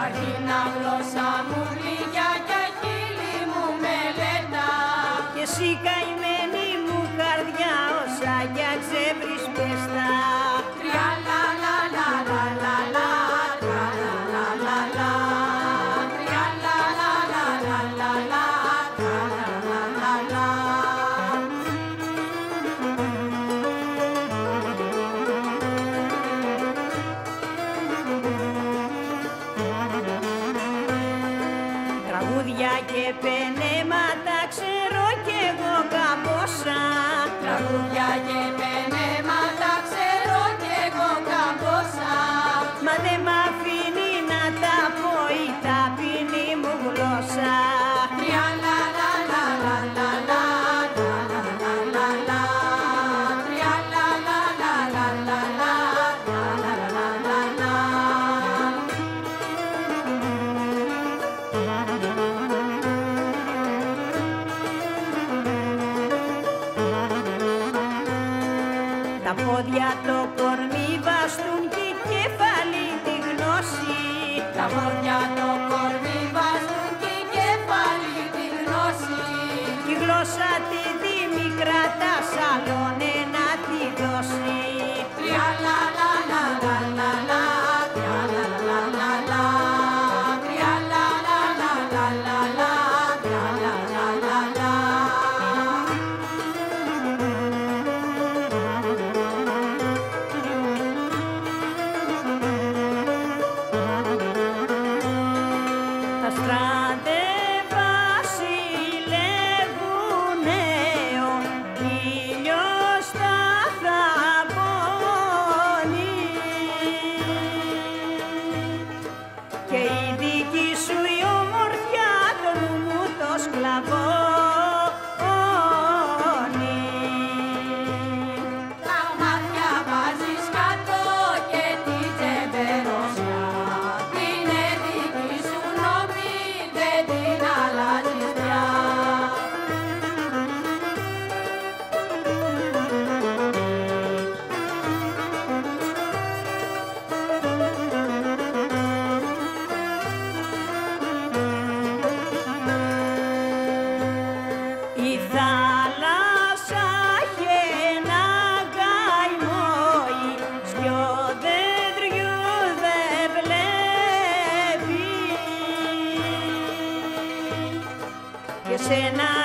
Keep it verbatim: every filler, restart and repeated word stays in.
Καρχίνα γλώσσα μου γλυκιά και χείλη μου μελέτα. Και εσύ καημένη μου καρδιά όσα για ξέβρεις πες τα. Τρια λα λα λα λα λα λα, τρια λα λα λα λα, τρια λα λα λα λα λα λα, τρια λα λα λα λα. Τραγούδια και πενέματα ξέρω κι εγώ καμπόσα. Τραγούδια και πενέματα ξέρω κι εγώ καμπόσα. Μα δε μ' αφήνει να τα πω η ταπεινή μου γλώσσα. Τρια λα λα λα λα λα λα, τρια λα λα λα λα, τρια λα λα λα λα λα λα, τρια λα λα λα λα. Τα πόδια το κορμί βαστούν και η κεφάλι τη γνώση. Τα πόδια το κορμί βάζουν και η κεφάλι τη γνώση. Τη γλώσσα τη δίμη κρατάς άλλον να τη δώσει. Τρια λα λα λα λα λα λα, τρια λα λα λα λα, τρια λα λα λα λα λα λα, τρια λα λα λα λα. Τα στράτευα συλλέγουνε, ο ήλιος τα θαμπώνει και η δική σου η ομορφιά το νου μου το σκλαβώνει. Τα μάτια βάζεις κάτω και την τζεμπεροσιά. Είναι δική σου νόμη, δεν την αλλάζεις πια. Η θάλασσα έχει ένα καημό, η σκιό δέντριου δεν βλέπει και σ' ένα